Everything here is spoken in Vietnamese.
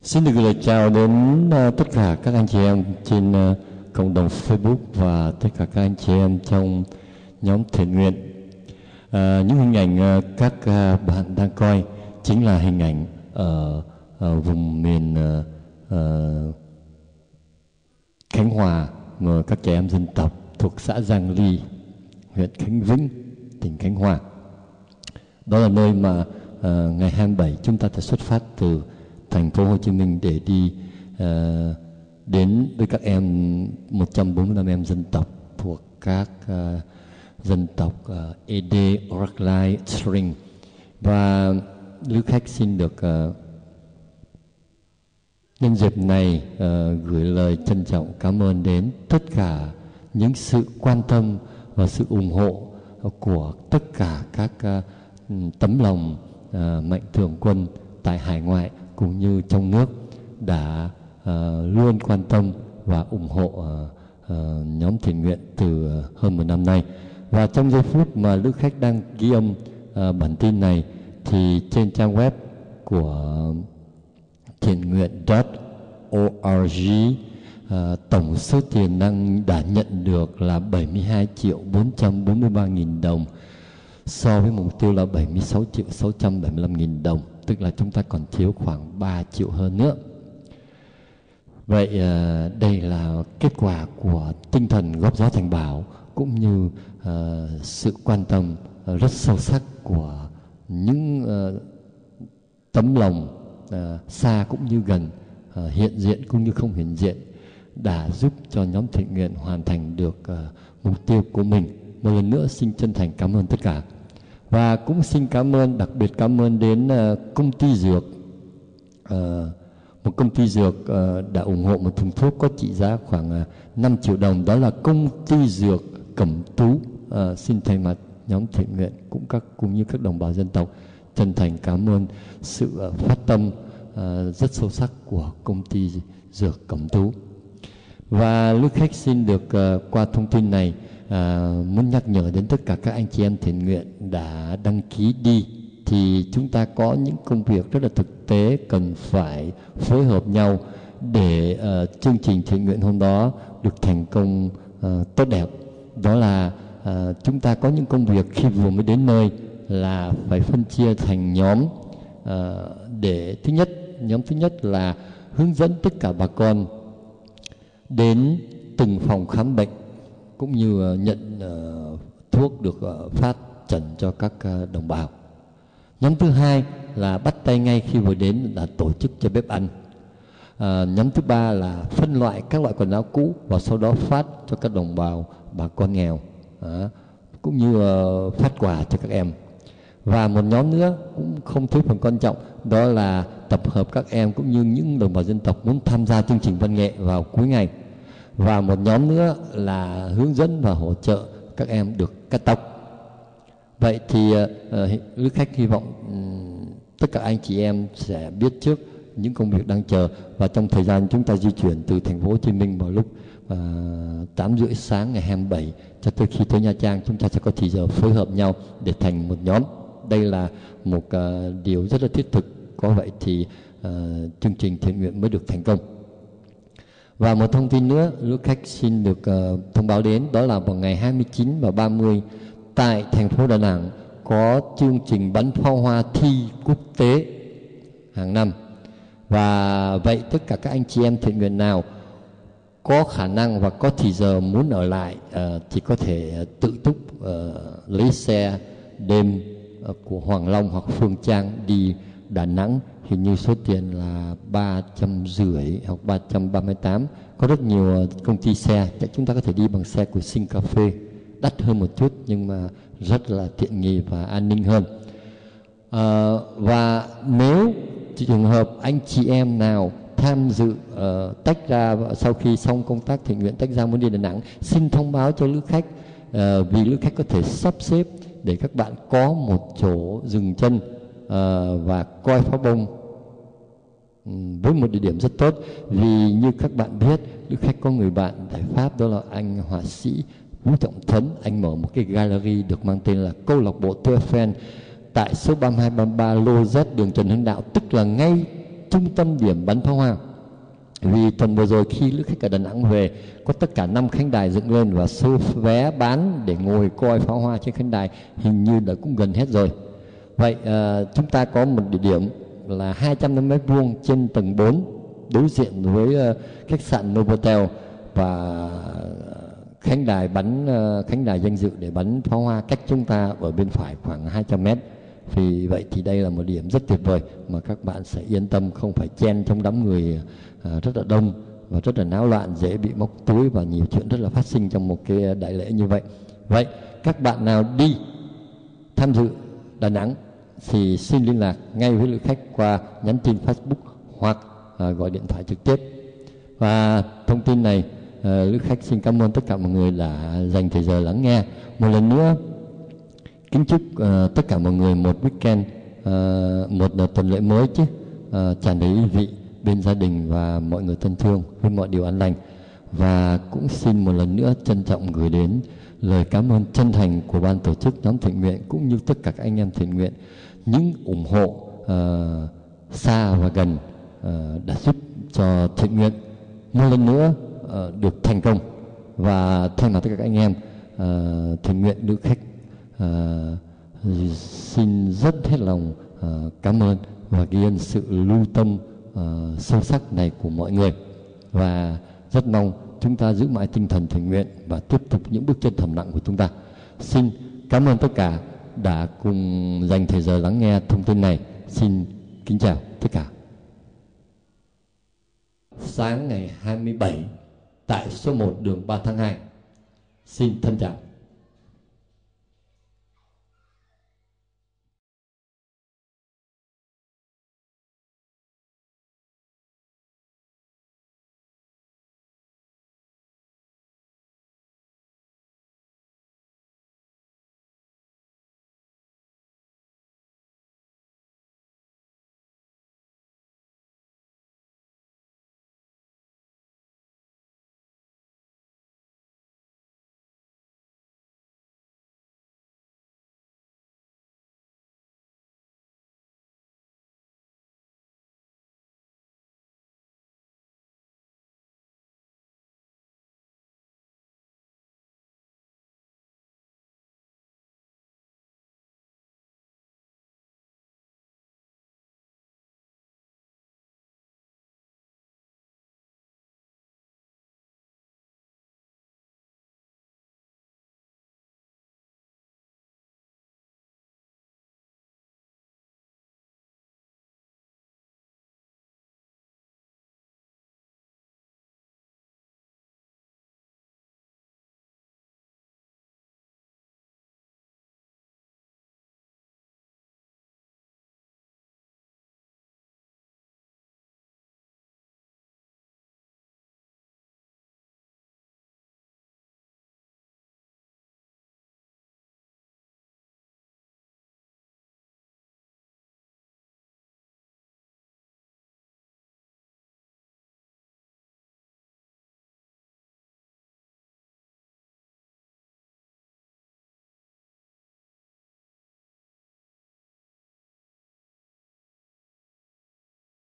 Xin được gửi lời chào đến tất cả các anh chị em trên cộng đồng Facebook và tất cả các anh chị em trong nhóm thiện nguyện. Những hình ảnh các bạn đang coi chính là hình ảnh ở vùng miền Khánh Hòa mà các trẻ em dân tộc thuộc xã Giang Ly, huyện Khánh Vĩnh, tỉnh Khánh Hòa. Đó là nơi mà ngày 27 chúng ta đã xuất phát từ thành phố Hồ Chí Minh để đi đến với các em 145 em dân tộc thuộc các dân tộc Ede, Oraklai, String. Và Lữ Khách xin được nhân dịp này gửi lời trân trọng cảm ơn đến tất cả những sự quan tâm và sự ủng hộ của tất cả các tấm lòng mạnh thường quân tại hải ngoại cũng như trong nước đã luôn quan tâm và ủng hộ nhóm thiện nguyện từ hơn một năm nay. Và trong giây phút mà Lữ Khách đang ghi âm bản tin này thì trên trang web của thiện nguyện.org tổng số tiền đang đã nhận được là 72.443.000 đồng so với mục tiêu là 76.675.000 đồng, tức là chúng ta còn thiếu khoảng 3 triệu hơn nữa. Vậy đây là kết quả của tinh thần góp gió thành bảo cũng như sự quan tâm rất sâu sắc của những tấm lòng xa cũng như gần, hiện diện cũng như không hiện diện, đã giúp cho nhóm thiện nguyện hoàn thành được mục tiêu của mình. Một lần nữa xin chân thành cảm ơn tất cả. Và cũng xin cảm ơn, đặc biệt cảm ơn đến công ty dược, một công ty dược đã ủng hộ một thùng thuốc có trị giá khoảng 5 triệu đồng. Đó là công ty dược Cẩm Tú. Xin thay mặt nhóm thiện nguyện cũng như các đồng bào dân tộc chân thành cảm ơn sự phát tâm rất sâu sắc của công ty dược Cẩm Tú. Và Lữ Khách xin được qua thông tin này muốn nhắc nhở đến tất cả các anh chị em thiện nguyện đã đăng ký đi, thì chúng ta có những công việc rất là thực tế cần phải phối hợp nhau để chương trình thiện nguyện hôm đó được thành công tốt đẹp. Đó là chúng ta có những công việc khi vừa mới đến nơi là phải phân chia thành nhóm, để nhóm thứ nhất là hướng dẫn tất cả bà con đến từng phòng khám bệnh cũng như nhận thuốc được phát trần cho các đồng bào. Nhóm thứ hai là bắt tay ngay khi vừa đến là tổ chức cho bếp ăn. Nhóm thứ ba là phân loại các loại quần áo cũ và sau đó phát cho các đồng bào bà con nghèo, cũng như phát quà cho các em. Và một nhóm nữa cũng không thiếu phần quan trọng, đó là tập hợp các em cũng như những đồng bào dân tộc muốn tham gia chương trình văn nghệ vào cuối ngày. Và một nhóm nữa là hướng dẫn và hỗ trợ các em được cắt tóc. Vậy thì Lữ Khách hy vọng tất cả anh chị em sẽ biết trước những công việc đang chờ, và trong thời gian chúng ta di chuyển từ thành phố Hồ Chí Minh vào lúc 8:30 sáng ngày 27 cho tới khi tới Nha Trang, chúng ta sẽ có thì giờ phối hợp nhau để thành một nhóm. Đây là một điều rất là thiết thực, có vậy thì chương trình thiện nguyện mới được thành công. Và một thông tin nữa Lữ Khách xin được thông báo đến, đó là vào ngày 29 và 30 tại thành phố Đà Nẵng có chương trình bắn pháo hoa thi quốc tế hàng năm. Và vậy tất cả các anh chị em thiện nguyện nào có khả năng và có thì giờ muốn ở lại thì có thể tự túc lấy xe đêm của Hoàng Long hoặc Phương Trang đi Đà Nẵng. Hình như số tiền là 350 hoặc 338. Có rất nhiều công ty xe, chúng ta có thể đi bằng xe của Singapore, đắt hơn một chút nhưng mà rất là tiện nghi và an ninh hơn. Và nếu trường hợp anh chị em nào tham dự tách ra sau khi xong công tác thiện nguyện tách ra muốn đi Đà Nẵng, xin thông báo cho Lữ Khách, vì Lữ Khách có thể sắp xếp để các bạn có một chỗ dừng chân và coi pháo bông với một địa điểm rất tốt. Vì như các bạn biết, Lữ Khách có người bạn tại Pháp, đó là anh họa sĩ Vũ Trọng Thuấn. Anh mở một cái gallery được mang tên là Câu lạc bộ Tour Eiffel tại số 3233 Lô Z, đường Trần Hưng Đạo, tức là ngay trung tâm điểm bắn pháo hoa. Vì tuần vừa rồi khi lữ khách ở Đà Nẵng về, có tất cả 5 khánh đài dựng lên và số vé bán để ngồi coi pháo hoa trên khánh đài hình như đã cũng gần hết rồi. Vậy chúng ta có một địa điểm là 250 m² trên tầng 4 đối diện với khách sạn Novotel, và khánh đài danh dự để bắn pháo hoa cách chúng ta ở bên phải khoảng 200 m. Vì vậy thì đây là một điểm rất tuyệt vời mà các bạn sẽ yên tâm, không phải chen trong đám người rất là đông và rất là náo loạn, dễ bị móc túi và nhiều chuyện rất là phát sinh trong một cái đại lễ như vậy. Vậy các bạn nào đi tham dự Đà Nẵng thì xin liên lạc ngay với lữ khách qua nhắn tin Facebook hoặc gọi điện thoại trực tiếp. Và thông tin này lữ khách xin cảm ơn tất cả mọi người đã dành thời giờ lắng nghe. Một lần nữa kính chúc tất cả mọi người một weekend, một tuần lễ mới chứ tràn đầy ý vị bên gia đình và mọi người thân thương với mọi điều an lành. Và cũng xin một lần nữa trân trọng gửi đến lời cảm ơn chân thành của ban tổ chức nhóm thiện nguyện cũng như tất cả các anh em thiện nguyện, những ủng hộ xa và gần đã giúp cho thiện nguyện một lần nữa được thành công. Và thay mặt tất cả các anh em thiện nguyện lữ khách xin rất hết lòng cảm ơn và ghi ơn sự lưu tâm sâu sắc này của mọi người, và rất mong chúng ta giữ mãi tinh thần thiện nguyện và tiếp tục những bước chân thầm lặng của chúng ta. Xin cảm ơn tất cả đã cùng dành thời giờ lắng nghe thông tin này. Xin kính chào tất cả. Sáng ngày 27 tại số 1 đường 3 tháng 2. Xin thân chào.